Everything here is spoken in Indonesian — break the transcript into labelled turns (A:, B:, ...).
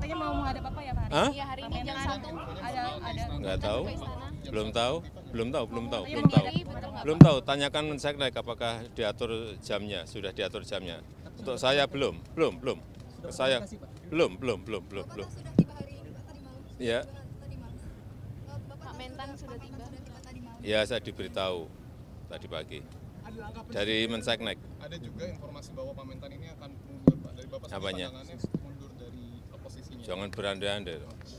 A: katanya mau menghadap apa ya Pak?
B: Hah?
C: Iya, hari ini jam 1
A: Ada.
B: Nggak tahu,
C: ke istana.
B: belum tahu, belum tahu.
C: Sendiri, betul nggak,
B: Belum
C: Pak?
B: tahu, tanyakan Menseknek apakah diatur jamnya, sudah diatur jamnya. Untuk saya belum. Ke saya belum.
D: Apakah sudah tiba hari ini Pak tadi malam?
B: Ya,
D: Tadi malam. Bapak
C: Pak Mentan sudah tiba.
D: tadi malam.
B: ya saya diberitahu tadi pagi dari Menseknek.
E: Ada juga informasi bahwa Pak Mentan ini akan mundur Pak dari Bapak sendiri
B: Apanya?
E: pandangannya mundur dari posisinya.
B: Jangan berandai-andai.